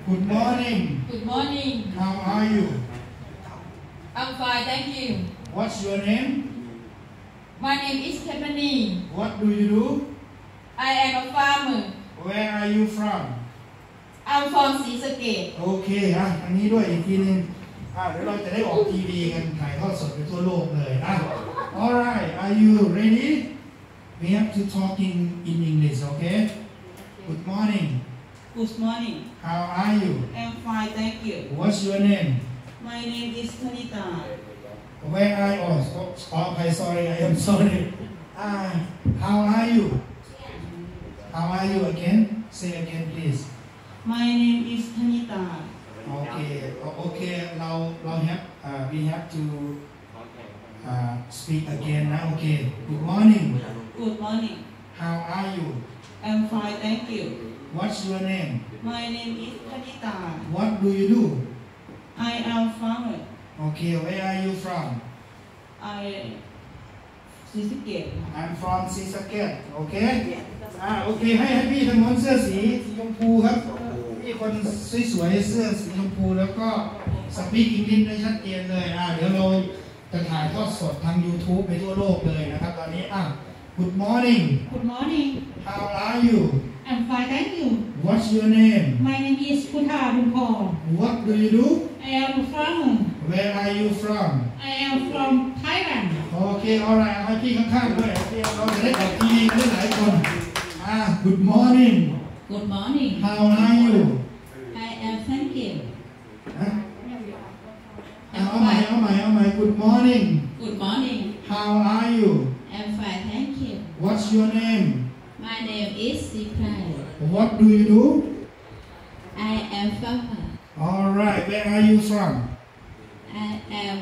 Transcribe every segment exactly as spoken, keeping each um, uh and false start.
Good morning. Good morning. How are you? I'm fine, thank you. What's your name? My name is Tiffany. What do you do? I am a farmer. Where are you from? I'm fromศรีสะเกษโอเคอ่ะอันนี้ด้วยอีกทีนึงอ่ะเดี๋ยวเราจะได้ออกทีวีกันถ่ายทอดสดไปทั่วโลกเลยอ่ะ Alright, are you ready? We have to talk in in English, okay? Good morning. Good morning. How are you? I'm fine, thank you. What's your name? My name is Tanita. Where are you? Oh, oh, okay, sorry, I am sorry. Ah, how are you? How are you again? Say again, please. My name is Tanita. Okay, okay. Now, now have uh, we have to uh, speak again now. Okay. Good morning. Good morning. How are you? I'm fine, thank you. What's your name? My name is Tanita. What do you do? I am farmer. Okay. Where are you from? I certificate. I'm from Sisakhet. Okay. อ่าโอเคให้ให้พี่ทางโน้นเสื้อสีสีชมพูครับพี่คนสวยๆเสื้อสีชมพูแล้วก็สปีกอังกฤษได้ชัดเจนเลยอ่าเดี๋ยวเราจะถ่ายทอดสดทาง YouTube ไปทั่วโลกเลยนะครับตอนนี้อ่ะ Good morning. Good morning. How are you? I'm fine, thank you. What's your name? My name is Putha Bunkor. What do you do? I am a farmer. Where are you from? I am from Thailand. โอเค alright ให้พี่ข้างๆด้วยเราจะได้ออกทีวีกันได้หลายคนอ่า Good morning. Good morning. How are you? I am thank you. ฮะเอาใหม่เอาใหม่เอาใหม่ Good morning. Good morning. How are you? I'm fine, thank you. What's your name? My name is Sipai. What do you do? I am farmer. Alright, where are you from? I am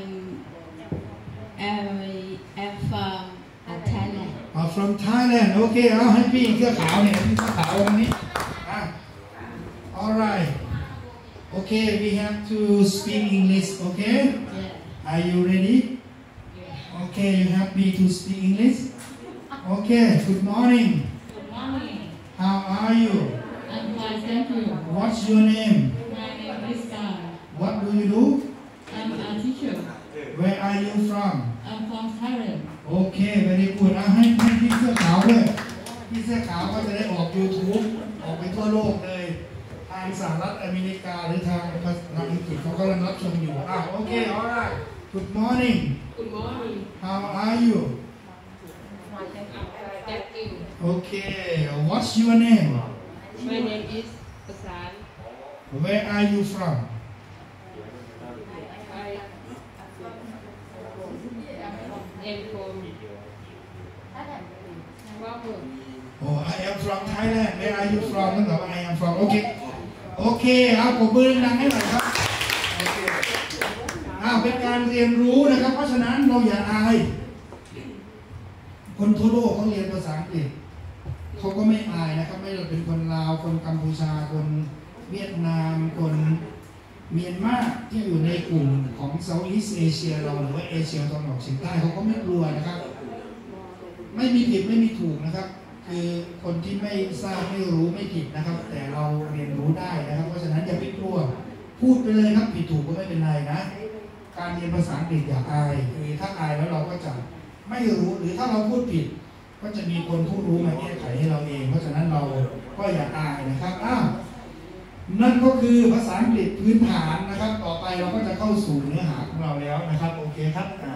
I am from uh, Thailand. I'm from Thailand. โอเคเอาให้พี่เสื้อขาวเนี่ยพี่เสื้อขาววันนี้อ่ะ Alright. Okay, we have to speak English. Okay? Yeah. Are you ready? Okay, you happy to speak English? Okay. Good morning. Good morning. How are you? I'm fine, thank you. What's your name? My name is Star. What do you do? I'm a teacher. Where are you from? I'm from Thailand. โอเค very good อ่ะให้ให้พี่เสื้อขาวด้วยพี่เสื้อขาวก็จะได้ออก YouTube ออกไปทั่วโลกเลยทางสหรัฐอเมริกาหรือทางทางอังกฤษเขากำลังรับชมอยู่อ่ะโอเค alright Good morning Good morning. How are you Thank you. Okay What's your name My name is Pasan. Where are you from I am from Bangkok. Oh I am from Thailand Where are you from นั่นแปลว่า I am from โอเคโอเคเอาปรบมือดังให้หน่อยครับโอเคอ้าวเป็นการเรียนรู้นะครับเพราะฉะนั้นเราอย่าอายคนทั่วโลกเขาเรียนภาษาอังกฤษเขาก็ไม่อายนะครับไม่ว่าเป็นคนลาวคนกัมพูชาคนเวียดนามคนเมียนมาที่อยู่ในกลุ่มของเซาท์อีสต์เอเชียเราหรือว่าเอเชียตะวันออกเฉียงใต้เขาก็ไม่กลัวนะครับไม่มีผิดไม่มีถูกนะครับคือคนที่ไม่ทราบไม่รู้ไม่ผิดนะครับแต่เราเรียนรู้ได้นะครับเพราะฉะนั้นอย่าไปกลัวพูดไปเลยครับผิดถูกก็ไม่เป็นไรนะการเรียนภาษาอังกฤษอย่าอายคือถ้าอายแล้วเราก็จะไม่รู้หรือถ้าเราพูดผิดก็จะมีคนผู้รู้มาแก้ไขให้เราเองเพราะฉะนั้นเราก็อย่าอายนะครับอ้าวนั่นก็คือภาษาอังกฤษพื้นฐานนะครับต่อไปเราก็จะเข้าสู่เนื้อหาของเราแล้วนะครับโอเคครับ